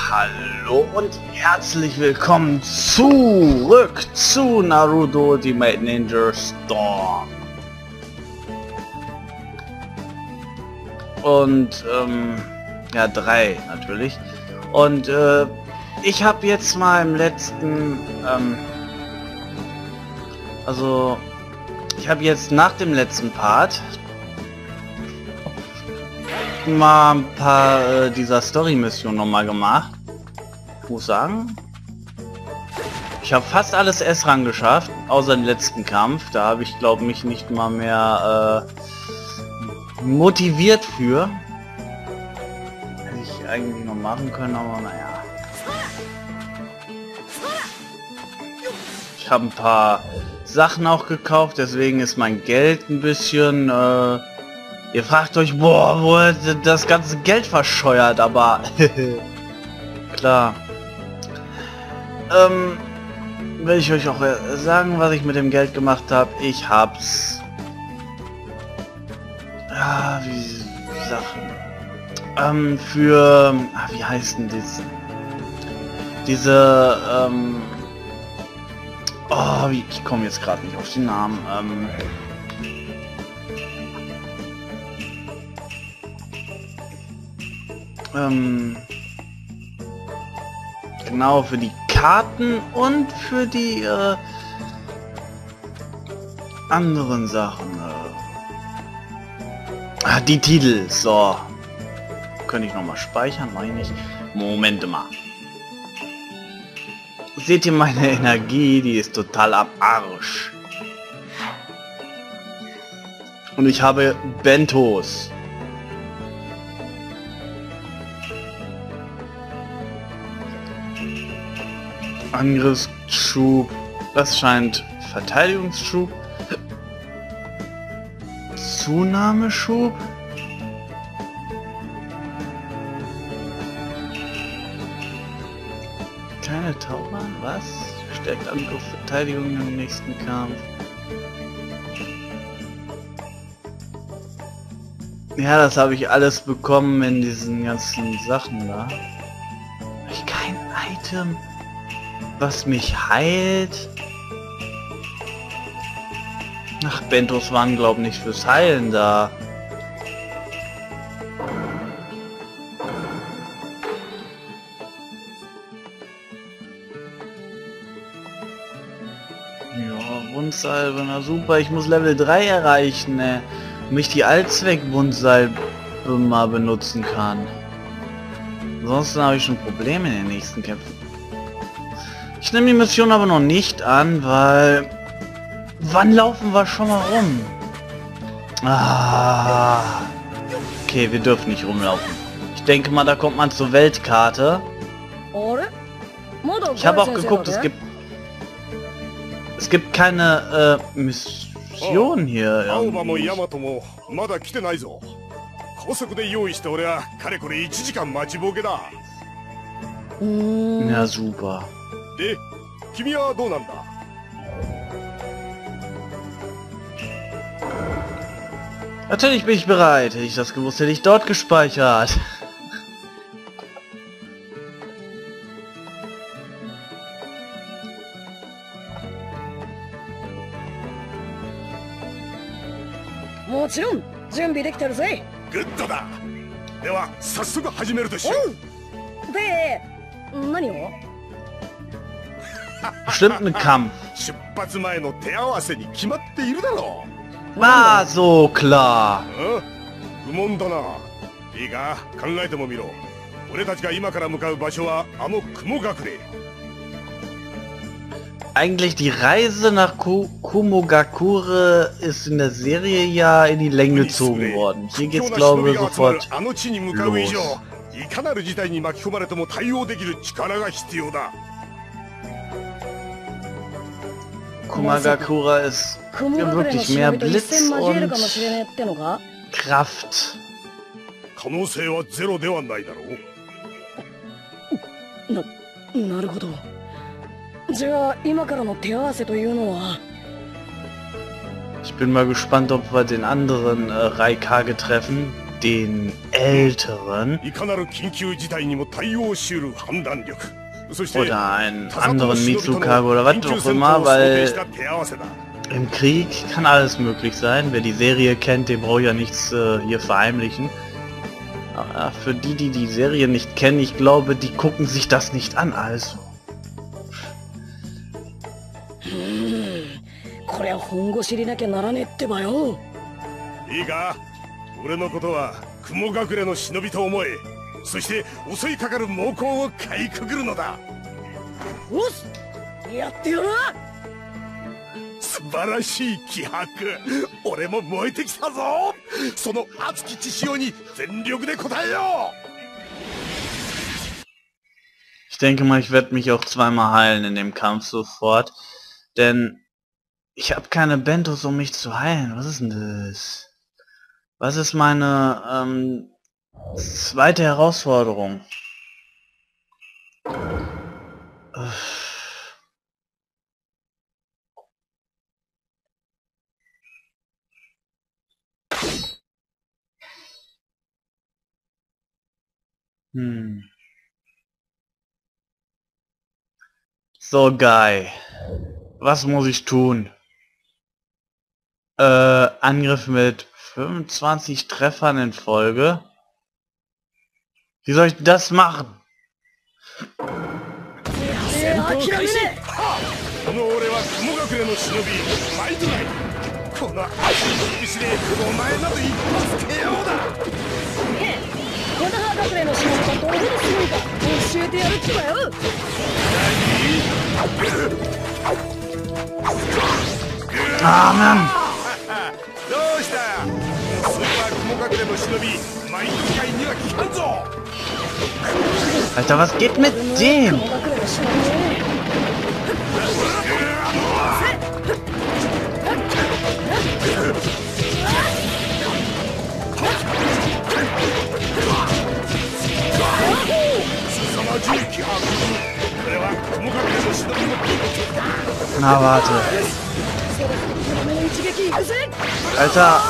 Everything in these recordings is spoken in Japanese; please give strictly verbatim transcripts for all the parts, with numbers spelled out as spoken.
Hallo und herzlich willkommen zurück zu Naruto Ultimate Ninja Storm. Und ähm, ja, drei natürlich. Und äh, ich habe jetzt mal im letzten, ähm, also ich habe jetzt nach dem letzten Part mal ein paar äh, dieser Story-Missionen nochmal gemacht. Ich muss sagen, ich habe fast alles S-Rang geschafft, außer den letzten Kampf. Da habe ich, glaube mich nicht mal mehr äh, motiviert für. Hätte ich eigentlich noch machen können, aber naja. Ich habe ein paar Sachen auch gekauft, deswegen ist mein Geld ein bisschen... Äh, Ihr fragt euch, boah, wo er das ganze Geld verscheuert, aber klar. Ähm, will ich euch auch sagen, was ich mit dem Geld gemacht habe. Ich hab's. Ja, wie Sachen. Ähm, für. Ah, wie heißt denn das? Diese. Ähm, oh, wie, ich komme jetzt gerade nicht auf den Namen. Ähm, Ähm, genau, für die Karten und für die äh, anderen Sachen. Äh. Ah, die Titel. So. Könnte ich noch mal speichern? Meine ich. Moment mal. Seht ihr meine Energie? Die ist total am Arsch. Und ich habe Bentos. Angriffsschub, das scheint Verteidigungsschub, Zunahmeschub, keine Taubahn, was? Stärkt Angriff, Verteidigung im nächsten Kampf. Ja, das habe ich alles bekommen in diesen ganzen Sachen da. Hab ich kein Item, was mich heilt? Ach, Bentos waren, glaube ich, nicht fürs Heilen da. Ja, Wundsalbe, na super, ich muss Level drei erreichen, ne? Damit ich die Allzweck-Wundsalbe mal benutzen kann. Ansonsten habe ich schon Probleme in den nächsten Kämpfen. Ich nehme die Mission aber noch nicht an, weil... Wann laufen wir schon mal rum? Ah. Okay, wir dürfen nicht rumlaufen. Ich denke mal, da kommt man zur Weltkarte. Ich habe auch geguckt, es gibt... Es gibt keine äh, Mission hier. Irgendwie. Ja, super. Natürlich bin ich bereit. Hätte ich das gewusst, hätte ich dort gespeichert. Bestimmt ein Kampf. Ah, so klar. Eigentlich die Reise nach Kumogakure ist in der Serie ja in die Länge gezogen worden. Hier geht's, glaube ich, sofort los. Kumogakure ist ja wirklich mehr Blitz und Kraft. Ich bin mal gespannt, ob wir den anderen äh, Raikage treffen, den älteren oder einen anderen Mitsukabe oder was auch immer, weil im Krieg kann alles möglich sein. Wer die Serie kennt, dem braucht ja nichts äh, hier verheimlichen. Aber für die, die die Serie nicht kennen, ich glaube, die gucken sich das nicht an, also. これは本腰入れなきゃならねえってばよ。いいか、俺のことは雲隠れの忍びと思え。そして襲いかかる猛攻をかいくぐるのだ。おっ、やってよな。素晴らしい気迫、俺も燃えてきたぞ。その熱き血潮に全力で応えよう。 Ich denke mal, ich werde mich auch zweimal heilen in dem Kampf sofort, denn ich habe keine Bentos, um mich zu heilen. Was ist denn das? Was ist meine ähm, zweite Herausforderung? Hm. So, Guy. Was muss ich tun? Äh, Angriff mit fünfundzwanzig Treffern in Folge. Wie soll ich das machen? Ah, Mann! Alter, was geht mit dem? Na, warte. Alter.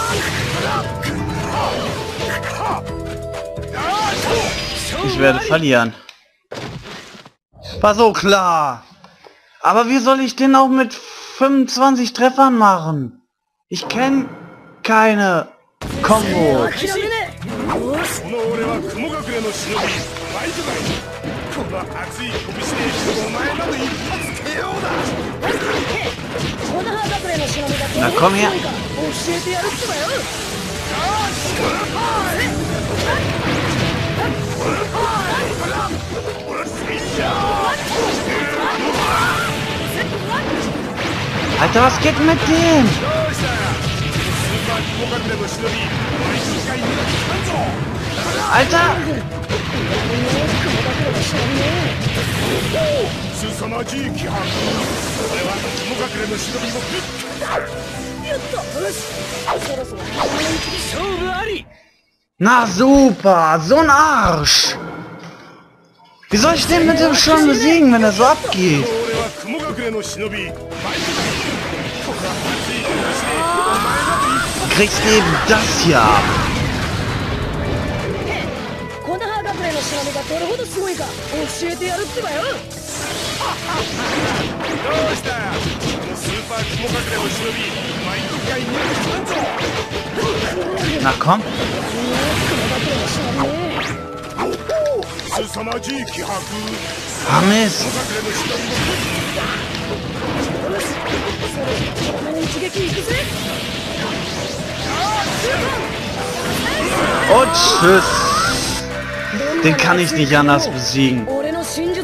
Ich werde verlieren. War so klar. Aber wie soll ich den auch mit fünfundzwanzig Treffern machen? Ich kenne keine Kombo. Na komm her. Alter, was geht mit dem? Alter! Na super, so ein Arsch! Wie soll ich den mit dem schon besiegen, wenn er so abgeht? Du kriegst eben das hier ab. Na komm. Ah, Mist. Oh, tschüss. Den kann ich nicht anders besiegen. Auch wenn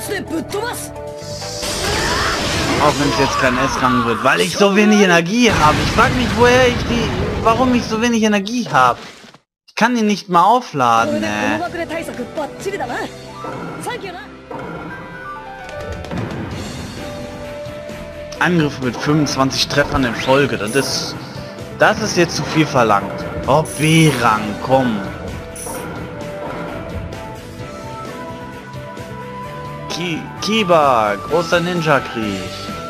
es jetzt kein S-Rang wird, weil ich so wenig Energie habe. Ich frage mich, woher ich die, warum ich so wenig Energie habe. Ich kann ihn nicht mal aufladen, ne? Angriff mit fünfundzwanzig Treffern in Folge. Das ist, das ist jetzt zu viel verlangt. Oh, B-Rang, komm. Ki Kiba, großer Ninja-Krieg.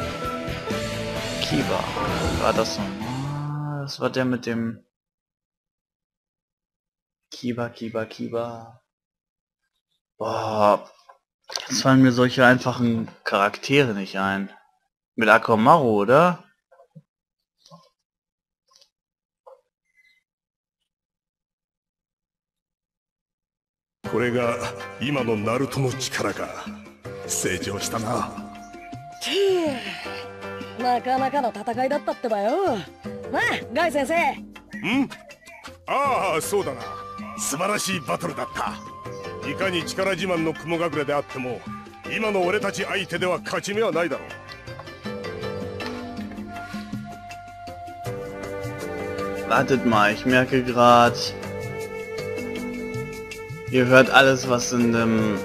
Kiba. War das nochmal? Das war der mit dem... Kiba, Kiba, Kiba. Boah, jetzt fallen mir solche einfachen Charaktere nicht ein. Mit Akamaru, oder? これが今のナルトの力か。成長したな。 なかなかの戦いだったってばよ。なあ、ガイ先生。 ん？ああ、そうだな。素晴らしいバトルだった。いかに力自慢の雲隠れであっても、今の俺たち相手では勝ち目はないだろう。 Wartet mal, ich merke gerade, ihr hört alles, was in dem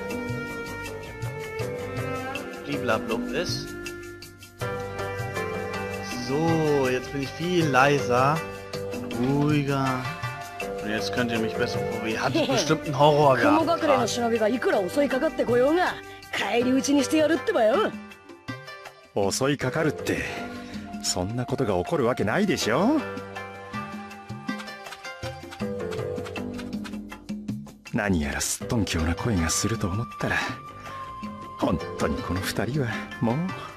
Bliblablub ist. So, jetzt bin ich viel leiser, ruhiger. Und jetzt könnt ihr mich besser probieren. Hat bestimmt einen Horror gehabt. grad. 襲いかかるってそんなことが起こるわけないでしょ。何やらすっとんきょうな声がすると思ったら、本当にこの二人はもう。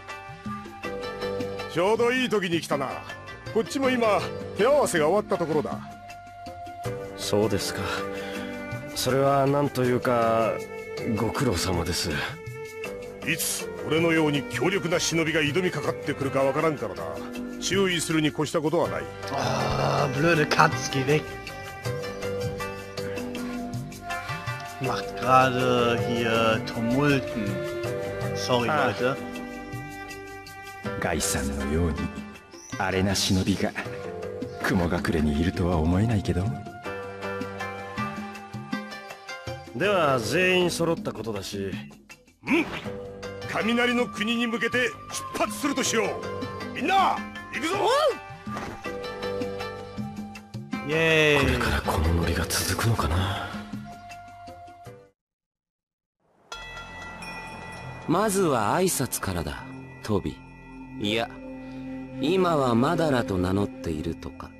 ちょうどいい時に来たな。こっちも今手合わせが終わったところだ。 そうですか。それは何というかご苦労様です。 いつ俺のように強力な忍びが挑みかかってくるかわからんからな。注意するに越したことはない。 Ah, blöde Katz, geh weg. Macht gerade hier Tumulten. Sorry, Leute. ガイさんのようにあれな忍びが雲隠れにいるとは思えないけど。 では全員揃ったことだし、 うん、雷の国に向けて出発するとしよう。みんな行くぞ。 イエーイ。 これからこのノリが続くのかな。 まずは挨拶からだ、トビ。いや、今はマダラと名乗っているとか。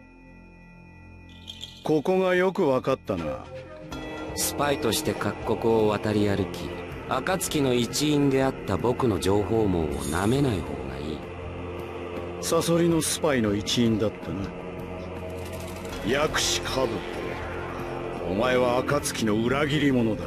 ここがよくわかったな。 スパイとして各国を渡り歩き、暁の一員であった僕の情報網をなめない方がいい。 サソリのスパイの一員だったな。薬師カブト。お前は暁の裏切り者だ。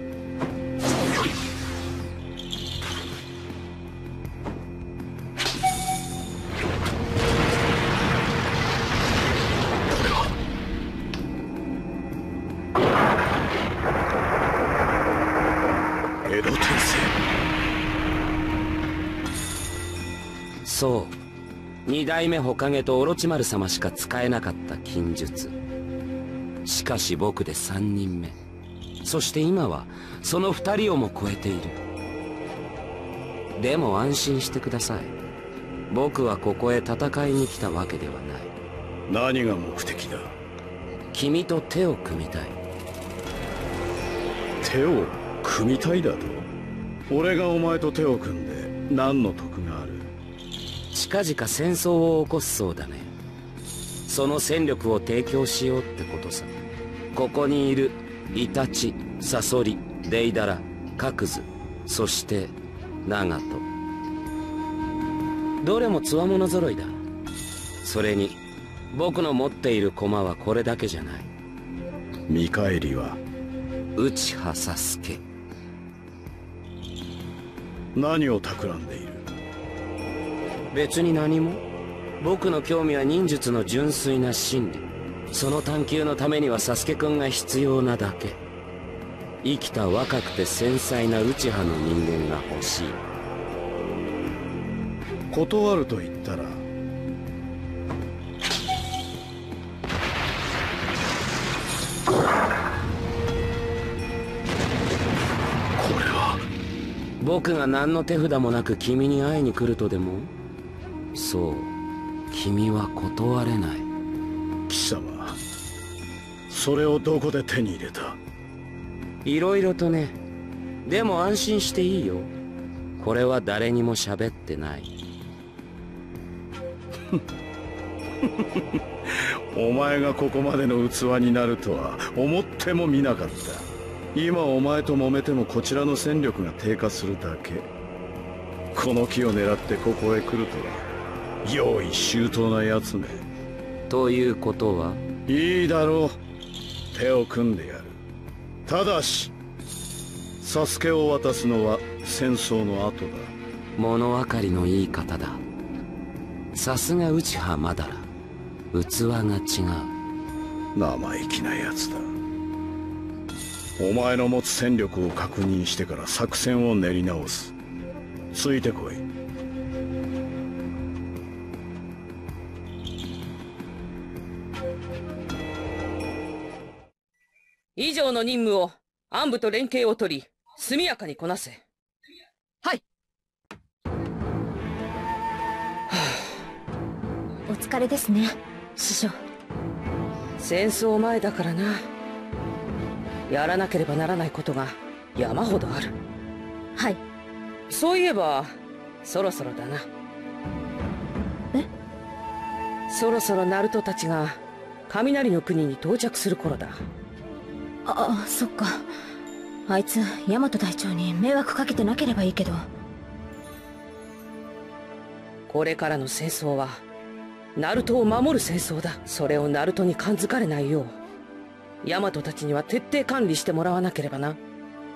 そう、二代目火影とオロチマル様しか使えなかった禁術。しかし僕で三人目、そして今はその二人をも超えている。でも安心してください。僕はここへ戦いに来たわけではない。 何が目的だ。 君と手を組みたい。 手を組みたいだと。俺がお前と手を組んで何の得がある。 近々戦争を起こすそうだね。その戦力を提供しようってことさ。ここにいるイタチ、サソリ、デイダラ、カクズ、そしてナガト。どれもつわもの揃いだ。それに僕の持っている駒はこれだけじゃない。 見返りは内葉サスケ。 何を企んでいる。 別に何も。僕の興味は忍術の純粋な真理。その探求のためにはサスケくんが必要なだけ。生きた若くて繊細な内葉の人間が欲しい。 断ると言ったら。これは僕が何の手札もなく君に会いに来るとでも。そう、君は断れない。 貴様、それをどこで手に入れた。 いろいろとね。でも安心していいよ。これは誰にも喋ってない。 お前がここまでの器になるとは思ってもみなかった。今お前と揉めてもこちらの戦力が低下するだけ。この木を狙ってここへ来るとは用意周到なやつめ。 ということはいいだろう、手を組んでやる。ただしサスケを渡すのは戦争の後だ。 物分かりのいい方だ。さすが内葉まだら、器が違う。 生意気なやつだ。お前の持つ戦力を確認してから作戦を練り直す。ついてこい。 以上の任務を暗部と連携を取り速やかにこなせ。はい。 お疲れですね、師匠。 戦争前だからな。やらなければならないことが山ほどある。 はい。 そういえばそろそろだな。 え？ そろそろナルトたちが雷の国に到着する頃だ。 ああ、そっか。あいつヤマト隊長に迷惑かけてなければいいけど。 これからの戦争はナルトを守る戦争だ。それをナルトに感づかれないようヤマトたちには徹底管理してもらわなければな。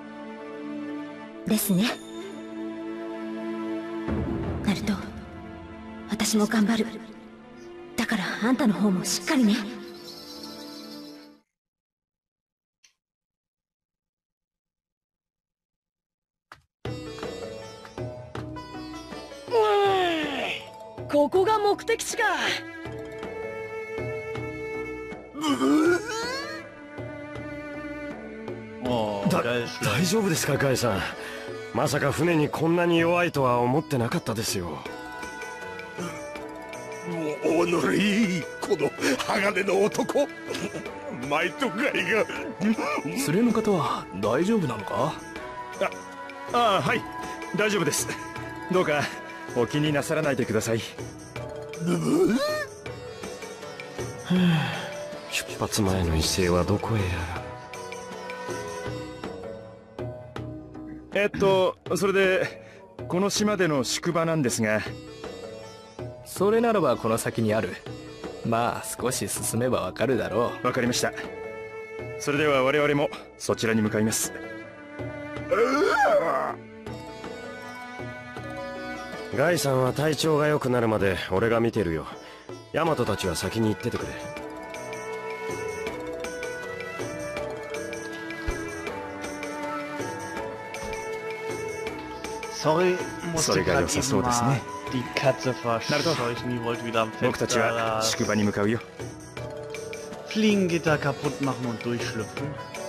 ですね。ナルト、私も頑張る。だからあんたの方もしっかりね。 ここが目的地か。 だ大丈夫ですかガイさん。まさか船にこんなに弱いとは思ってなかったですよ。 おのれ、この鋼の男。マイトガイが。 連れの方は大丈夫なのか？ あああ、はい、大丈夫です。どうかお気になさらないでください。 出発前の威勢はどこへやら。えっとそれでこの島での宿場なんですが。 それならばこの先にある。まあ少し進めばわかるだろう。 わかりました。それでは我々もそちらに向かいます。 ガイさんは体調が良くなるまで俺が見てるよ。ヤマトたちは先に行っててくれ。 Sorry, musste gerade eben mal die Katze Naruto, verscheuchen, die wollte wieder am 僕たち Fenster は das 宿場に向かうよ。 Fliegengitter kaputt machen und durchschlüpfen.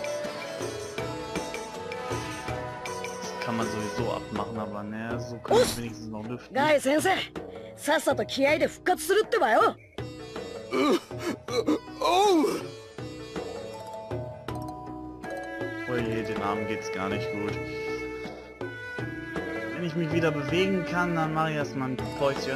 Das kann man sowieso abmachen, aber naja, so können wir wenigstens noch lüften. ガイ先生、さっさと気合で復活するってばよ。 Oh je, den Armen geht's gar nicht gut. Wenn ich mich wieder bewegen kann, dann mache ich erstmal ein Päuschen.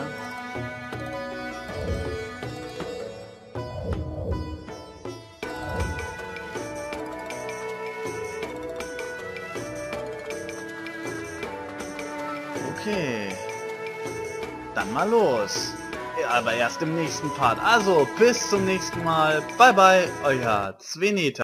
Okay. Dann mal los. Ja, aber erst im nächsten Part. Also, bis zum nächsten Mal. Bye bye, euer Zveneta.